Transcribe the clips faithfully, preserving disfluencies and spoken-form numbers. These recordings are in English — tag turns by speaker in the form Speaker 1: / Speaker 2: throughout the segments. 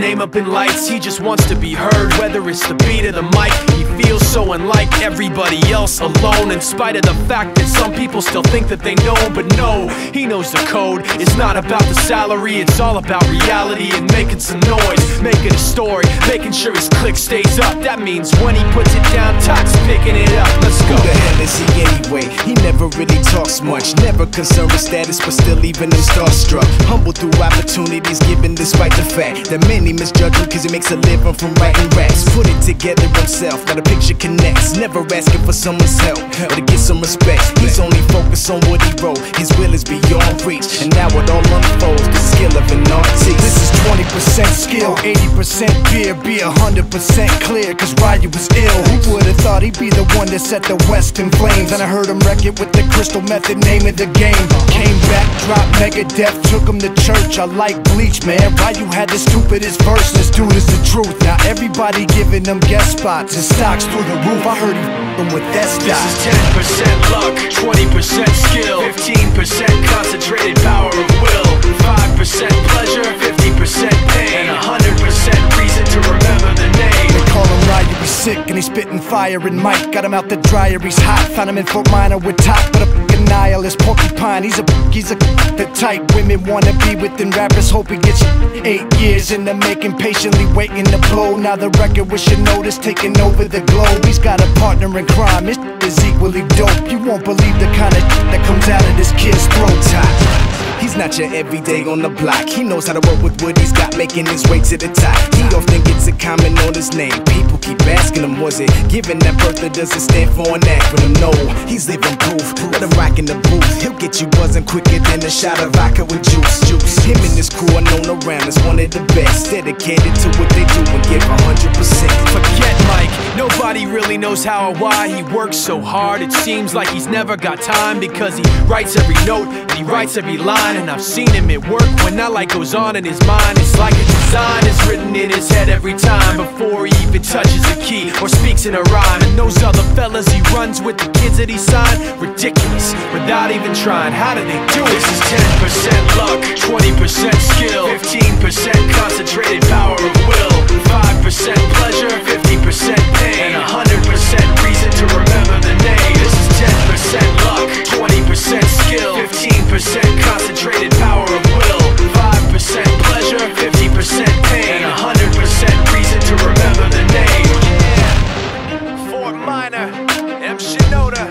Speaker 1: name up in lights. He just wants to be heard, whether it's the beat or the mic. He feels so unlike everybody else, alone, in spite of the fact that some people still think that they know. But no, he knows the code. It's not about the salary, it's all about reality and making some noise, making a story, making sure his click stays up. That means when he puts it down, Tox picking it up. Let's go.
Speaker 2: Who the hell is he anyway? He never really talks much, never concerned with status, but still even him starstruck. Humble through opportunities given despite the fact that many misjudge him cause he makes a living from writing raps. Put it together himself, now the picture connects. Never asking for someone's help or to get some respect. He's only focused on what he wrote. His will is beyond reach, and now it all unfolds, the skill of an artist.
Speaker 3: This is twenty percent skill, eighty percent fear, be a hundred percent clear, cause Ryu was ill. Who would've thought he'd be the one that set the West in flames? And I heard him wreck it with the Crystal Method, name of the game. Came back, dropped Megadeth, took him to church. I like Bleach, man. Ryu had the stupidest verse, this dude is the truth. Now everybody giving them guest spots, his stocks through the roof. I heard he f***ing with that stock.
Speaker 1: This is ten percent luck, twenty percent skill, fifteen percent concentrated power of will, five percent pleasure, fifty percent pain, and one hundred percent reason to remember the name.
Speaker 3: They call him Ryu, he's sick and he's spitting fire. And Mike got him out the dryer, he's hot. Found him in Fort Minor with top, but a f***ing nihilist porcupine. He's a he's a the type women wanna be with, and rappers hope he gets eight years in the making, patiently waiting to blow. Now the record with your notice taking over the globe. He's got a partner in crime, his is equally dope. You won't believe the kind of that comes out of this kid's throat.
Speaker 2: He's not your everyday on the block. He knows how to work with what he's got, making his way to the top. He often gets a comment on his name. People keep asking him, was it given that birth or does it stand for an acronym? No, he's living proof. Let him rock in the booth. He'll get you buzzing quicker than a shot of vodka with juice. Juice. Him and his crew are known around as one of the best, dedicated to what they do and give a hundred percent.
Speaker 1: Forget Mike, nobody really knows how or why he works so hard. It seems like he's never got time, because he writes every note and he writes every line. And I've seen him at work when that light goes on in his mind. It's like a design is written in his head every time, before he even touches a key or speaks in a rhyme. And those other fellas he runs with, the kids that he signed, ridiculous, without even trying. How do they do it? This is ten percent luck, twenty percent skill, fifteen percent concentrated power of will, five percent pleasure, fifty percent pain, and one hundred percent reason to remember the name. This is ten percent luck, twenty percent skill, fifteen percent concentrated power of will, five percent pleasure, fifty percent pain, and one hundred percent reason to remember the name. Yeah, Fort Minor, M. Shinoda.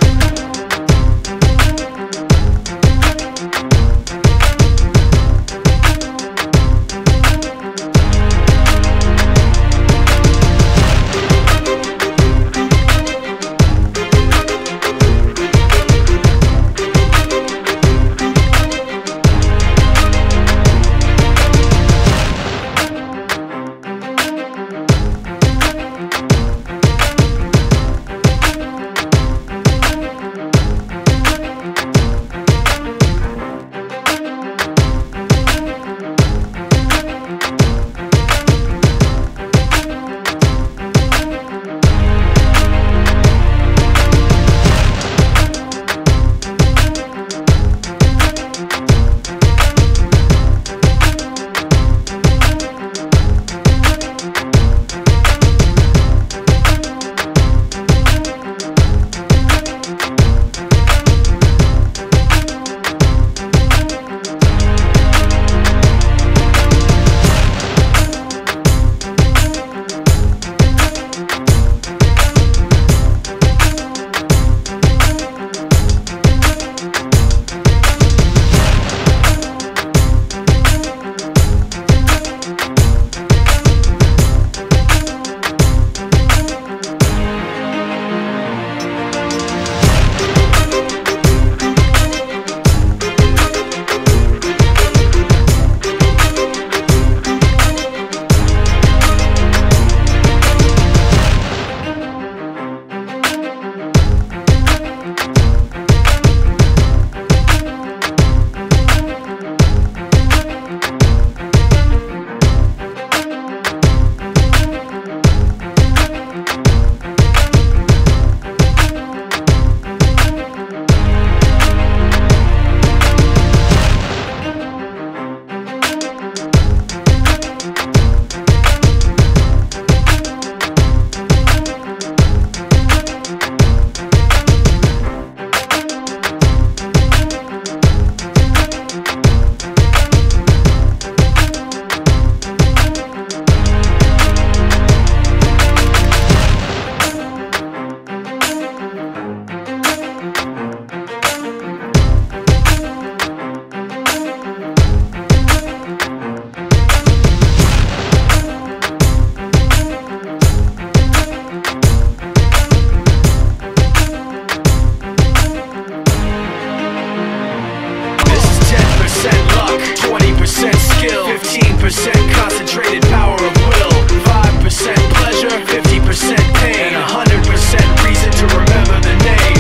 Speaker 1: percent skill, fifteen percent concentrated power of will, five percent pleasure, fifty percent pain, and one hundred percent reason to remember the name.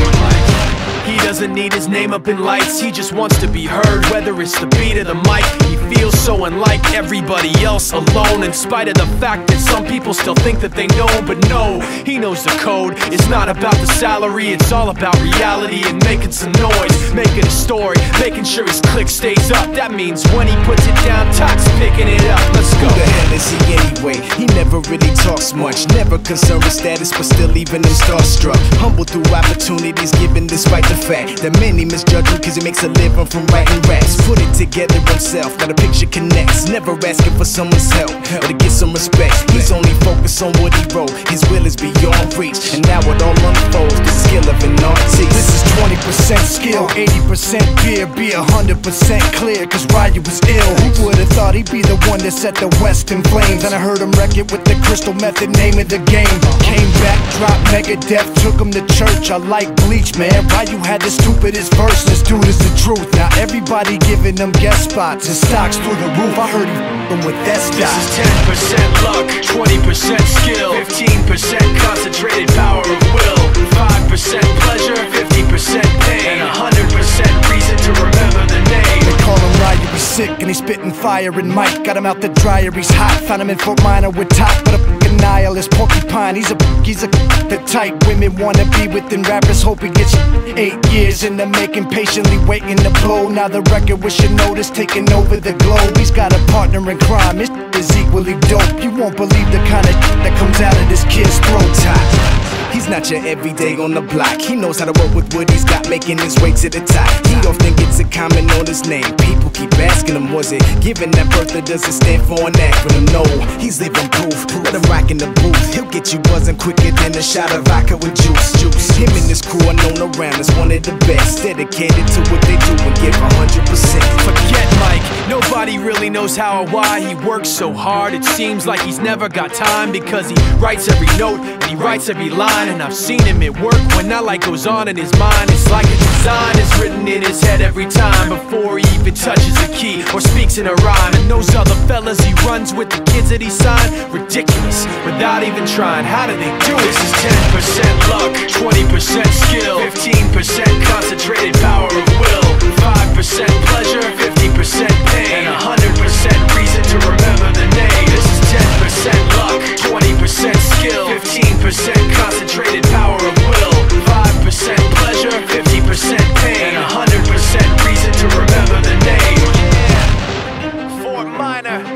Speaker 1: He doesn't need his name up in lights, he just wants to be heard, whether it's the beat of the mic. He feels so unlike everybody else, alone, in spite of the fact that some people still think that they know. But no, he knows the code. It's not about the salary, it's all about reality and making some noise, making a story, making sure his click stays up. That means when he puts it down, Toc's picking it up. Let's go.
Speaker 2: Who the hell is he anyway? He never really talks much, never concerned with status, but still even him starstruck. Humble through opportunities given despite the fact that many misjudge him cause he makes a living from writing raps. Put it together himself, now the picture connects, never asking for someone's help or to get some respect. He's only focused on what he wrote, his will is beyond reach, and now it all unfolds, the skill of an artist.
Speaker 3: This is twenty percent skill, eighty percent beer, be one hundred percent clear, cause Ryu was ill. Who would've thought he'd be the one that set the West in flames? And I heard him wreck it with the Crystal Method, name of the game. Came back, dropped Megadeth, took him to church. I like Bleach, man. Ryu had the stupidest verse, this dude is the truth. Now everybody giving them guest spots and stocks through the roof. I heard he f***ing with that stock.
Speaker 1: This is ten percent luck, twenty percent skill, fifteen percent concentrated power of will, five percent pleasure, fifty percent pain, and one hundred percent reason to remember the name.
Speaker 3: They call him Ryu, he's sick and he's spitting fire and Mike got him out the dryer, he's hot. Found him in Fort Minor with Top, but a f***ing nihilist porcupine. He's a he's a the type women wanna be within. Rappers hope he gets eight years in the making, patiently waiting to blow. Now the record with your notice taking over the globe. He's got a partner in crime, his is equally dope. You won't believe the kind of that comes out of this kid's throat.
Speaker 2: Top. He's not your everyday on the block. He knows how to work with what he's got, making his way to the top. He often gets a comment on his name. People keep asking him, was it given that birth or does it stand for an acronym? No, he's living proof. Let him rock in the booth. He'll get you buzzing quicker than a shot of vodka with juice. Juice. Him and his crew are known around as one of the best, dedicated to what they do and give one hundred percent.
Speaker 1: Forget Mike, nobody really knows how or why he works so hard. It seems like he's never got time because he writes every note and he writes every line. And I've seen him at work when that light goes on in his mind. It's like a design is written in his head every time before he even touches a key or speaks in a rhyme. And those other fellas he runs with, the kids that he signed, ridiculous, without even trying. How do they do it? This is ten percent luck, twenty percent skill, fifteen percent concentrated power of will, five percent pleasure, fifty percent pain, and one hundred percent reason to remember the name. This is ten percent luck, twenty percent skill, fifteen percent concentrated power of will, five percent pleasure, fifty percent pain, and one hundred percent reason to remember the name. Yeah. Fort Minor.